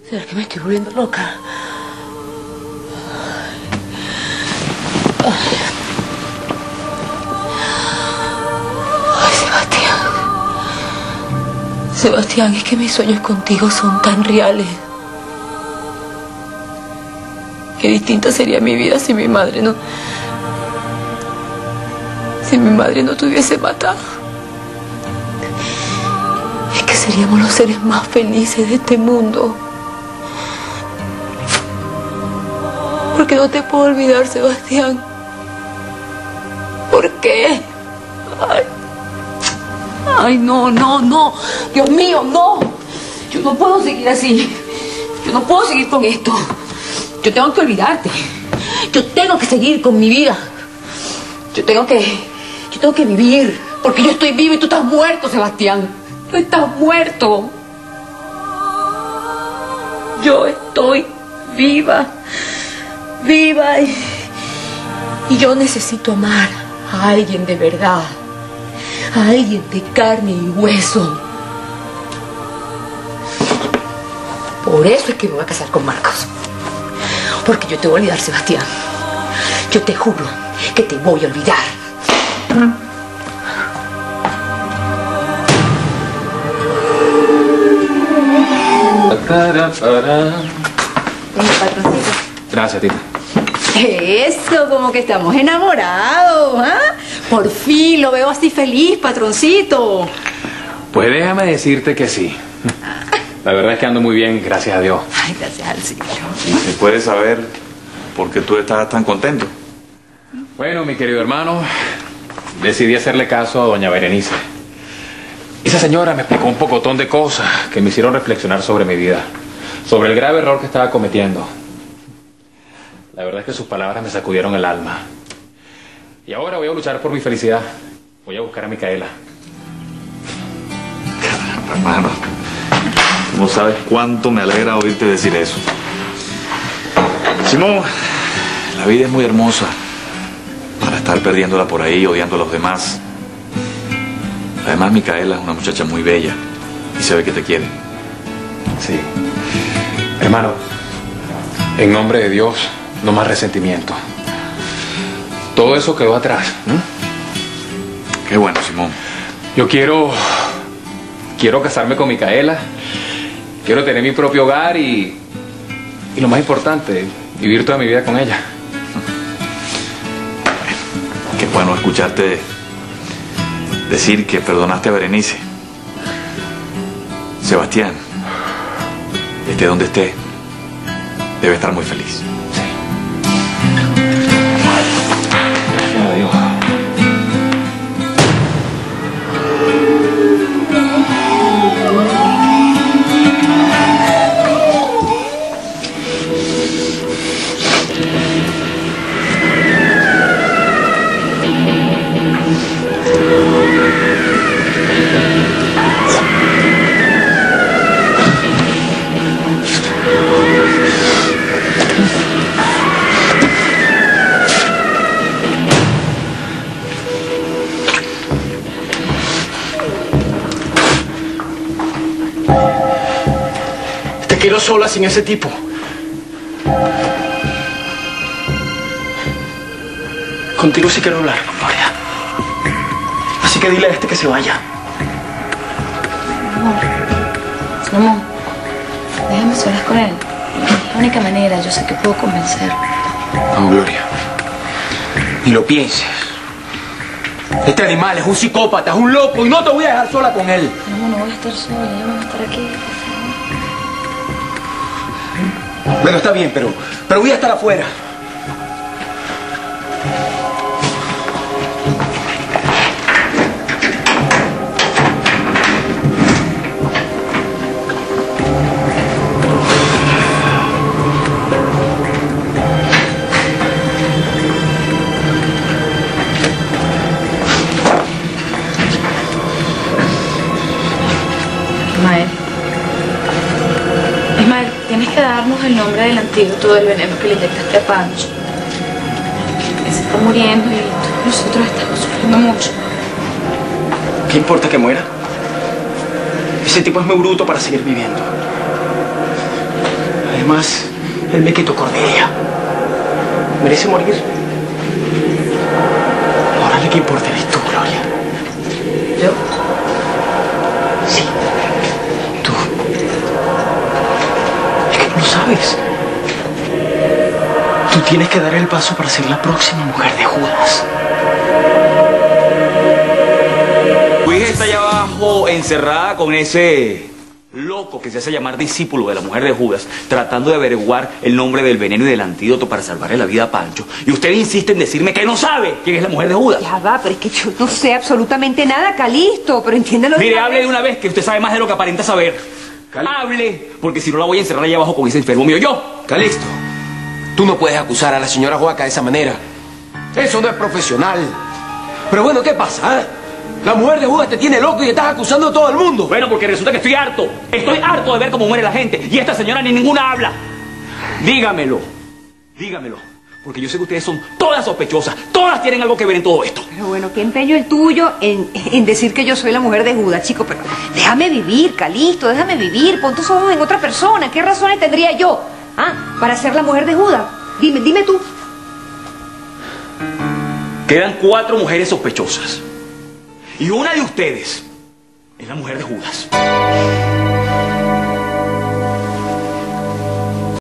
¿Será que me estoy volviendo loca? Ay, Sebastián. Sebastián, es que mis sueños contigo son tan reales. Qué distinta sería mi vida si mi madre no... Si mi madre no te hubiese matado. Es que seríamos los seres más felices de este mundo. Porque no te puedo olvidar, Sebastián. ¿Por qué? Ay, no, no, no. Dios mío, no. Yo no puedo seguir así. Yo no puedo seguir con esto. Yo tengo que olvidarte. Yo tengo que seguir con mi vida. Yo tengo que vivir. Porque yo estoy viva y tú estás muerto, Sebastián. Tú estás muerto. Yo estoy viva. Viva. Y yo necesito amar a alguien de verdad. A alguien de carne y hueso. Por eso es que me voy a casar con Marcos. Porque yo te voy a olvidar, Sebastián. Yo te juro que te voy a olvidar. Patroncito. Gracias, tita. Eso, como que estamos enamorados, ¿ah? Por fin lo veo así feliz, patroncito. Pues déjame decirte que sí. La verdad es que ando muy bien, gracias a Dios. Ay, gracias al cielo. ¿Y se puede saber por qué tú estás tan contento? Bueno, mi querido hermano, decidí hacerle caso a doña Berenice. Esa señora me explicó un pocotón de cosas que me hicieron reflexionar sobre mi vida, sobre el grave error que estaba cometiendo. La verdad es que sus palabras me sacudieron el alma. Y ahora voy a luchar por mi felicidad. Voy a buscar a Micaela. Hermano, no sabes cuánto me alegra oírte decir eso. Simón, la vida es muy hermosa para estar perdiéndola por ahí, odiando a los demás. Además, Micaela es una muchacha muy bella y se ve que te quiere. Sí. Hermano, en nombre de Dios, no más resentimiento. Todo eso quedó atrás. Qué bueno, Simón. Yo quiero casarme con Micaela. Quiero tener mi propio hogar y lo más importante, vivir toda mi vida con ella. Qué bueno escucharte decir que perdonaste a Berenice. Sebastián, esté donde esté, debe estar muy feliz. Gracias a Dios. Te quiero sola sin ese tipo. Contigo sí quiero hablar, Gloria. Así que dile a este que se vaya. Amor, déjame solas con él. Es la única manera, yo sé que puedo convencerlo. No, Gloria. Ni lo pienses. Este animal es un psicópata, es un loco y no te voy a dejar sola con él. No, no voy a estar sola, yo voy a estar aquí, por favor. Bueno, está bien, pero voy a estar afuera. Ismael, tienes que darnos el nombre del antídoto del veneno que le inyectaste a Pancho. Él se está muriendo y todos nosotros estamos sufriendo mucho. ¿Qué importa que muera? Ese tipo es muy bruto para seguir viviendo. Además, él me quitó Cordelia. Merece morir. Ahora lo que importa eres tú, Gloria. ¿Yo? Sí, tú. Es que no lo sabes. Tú tienes que dar el paso para ser la próxima mujer de Judas. Tu hija está allá abajo encerrada con ese loco que se hace llamar discípulo de la mujer de Judas, tratando de averiguar el nombre del veneno y del antídoto para salvarle la vida a Pancho. Y usted insiste en decirme que no sabe quién es la mujer de Judas. Ya va, pero es que yo no sé absolutamente nada, Calisto, pero entiéndelo. Mire, hable de una vez que usted sabe más de lo que aparenta saber. Hable, porque si no la voy a encerrar allá abajo con ese enfermo mío. Yo. Calixto, tú no puedes acusar a la señora Joaca de esa manera. Eso no es profesional. Pero bueno, ¿qué pasa? La mujer de Judas te tiene loco y estás acusando a todo el mundo. Bueno, porque resulta que estoy harto. Estoy harto de ver cómo muere la gente. Y esta señora ni ninguna habla. Dígamelo. Dígamelo. Porque yo sé que ustedes son todas sospechosas. Todas tienen algo que ver en todo esto. Pero bueno, qué empeño el tuyo en decir que yo soy la mujer de Judas, chico. Pero déjame vivir, Calisto, déjame vivir. Pon tus ojos en otra persona. ¿Qué razones tendría yo para ser la mujer de Judas? Dime tú. Quedan 4 mujeres sospechosas. Y una de ustedes es la mujer de Judas.